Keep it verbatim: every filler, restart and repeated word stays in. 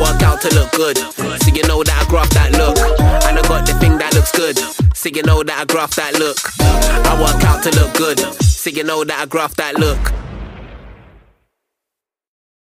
work out to look good, so you know that I graft that look. And I got the thing that looks good, so you know that I graft that look. I work out to look good, so you know that I graft that look.